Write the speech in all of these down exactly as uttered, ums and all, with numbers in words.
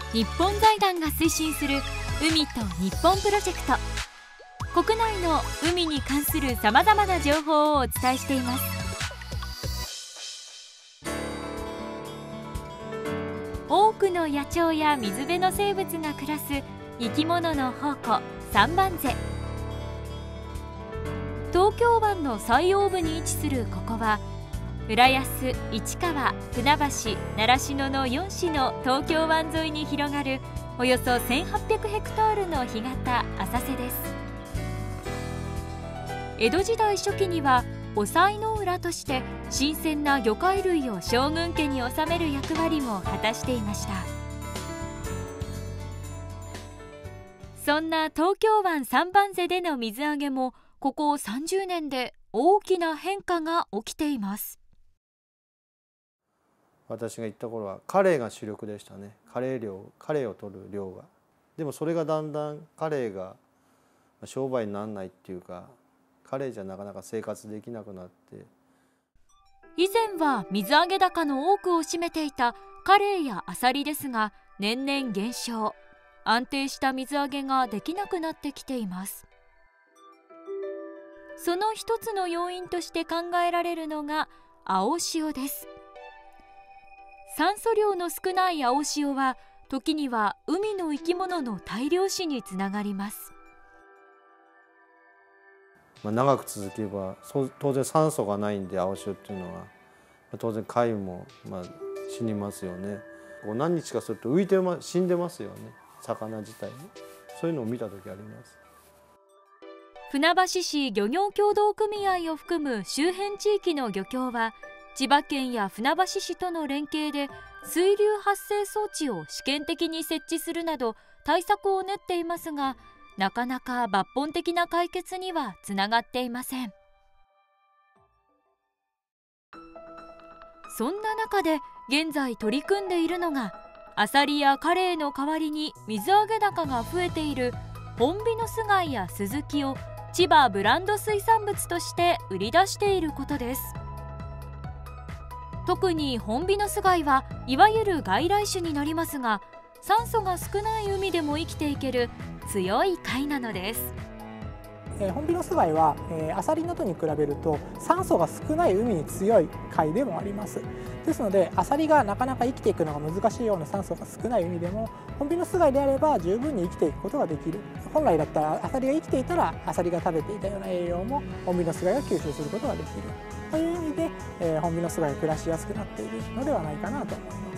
日本財団が推進する海と日本プロジェクト。国内の海に関するさまざまな情報をお伝えしています。多くの野鳥や水辺の生物が暮らす生き物の宝庫、三番瀬。東京湾の最央部に位置するここは、浦安、市川、船橋、習志野のよん市の東京湾沿いに広がるおよそせんはっぴゃくヘクトールの干潟、浅瀬です。江戸時代初期には抑の浦として新鮮な魚介類を将軍家に納める役割も果たしていました。そんな東京湾三番瀬での水揚げもここさんじゅうねんで大きな変化が起きています。 私が行った頃はカレイが主力でしたね。カレイ漁、カレイを取る漁が。でもそれがだんだんカレイが商売にならないっていうか、カレイじゃなかなか生活できなくなって、 以前は水揚げ高の多くを占めていたカレイやアサリですが、年々減少。安定した水揚げができなくなってきています。その一つの要因として考えられるのが青潮です。酸素量の少ない青潮は時には海の生き物の大量死につながります。 まあ長く続けば当然酸素がないんで、青潮っていうのは当然貝もまあ死にますよね。こう何日かすると浮いて、ま、死んでますよね、魚自体も。そういうのを見た時あります。 船橋市漁業協同組合を含む周辺地域の漁協は、千葉県や船橋市との連携で水流発生装置を試験的に設置するなど対策を練っていますが、なかなか抜本的な解決にはつながっていません。そんな中で現在取り組んでいるのが、アサリやカレイの代わりに水揚げ高が増えているホンビノス貝やスズキを千葉ブランド水産物として売り出していることです。特にホンビノス貝はいわゆる外来種になりますが、酸素が少ない海でも生きていける強い貝なのです。 えー、ホンビノス貝は、えー、アサリなどに比べると酸素が少ない海に強い貝でもあります。ですのでアサリがなかなか生きていくのが難しいような酸素が少ない海でも、ホンビノス貝であれば十分に生きていくことができる。本来だったらアサリが生きていたらアサリが食べていたような栄養もホンビノス貝が吸収することができるという意味で、えー、ホンビノス貝が暮らしやすくなっているのではないかなと思います。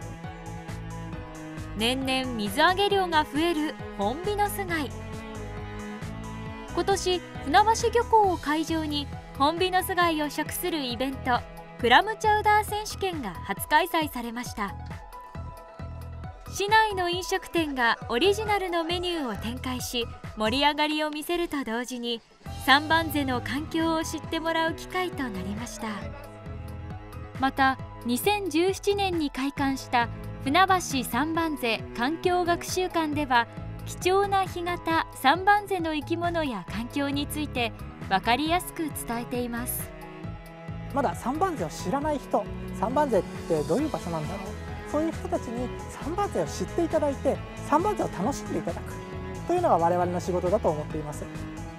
年々水揚げ量が増えるホンビノス貝。今年船橋漁港を会場にホンビノス貝を食するイベント、クラムチャウダー選手権が初開催されました。市内の飲食店がオリジナルのメニューを展開し、盛り上がりを見せると同時に三番瀬の環境を知ってもらう機会となりました。またにせんじゅうななねんに開館した船橋三番瀬環境学習館では、貴重な干潟三番瀬の生き物や環境について分かりやすく伝えています。 まだ三番瀬を知らない人、三番瀬ってどういう場所なんだろう、そういう人たちに三番瀬を知っていただいて、三番瀬を楽しんでいただくというのが我々の仕事だと思っています。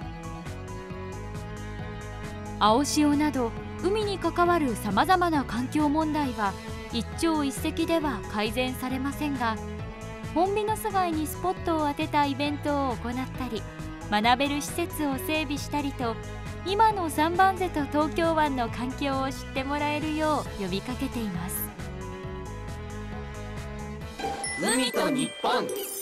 青潮など海に関わるさまざまな環境問題は一朝一夕では改善されませんが、ホンビノス貝にスポットを当てたイベントを行ったり、学べる施設を整備したりと、今の三番瀬と東京湾の環境を知ってもらえるよう呼びかけています。 海と日本。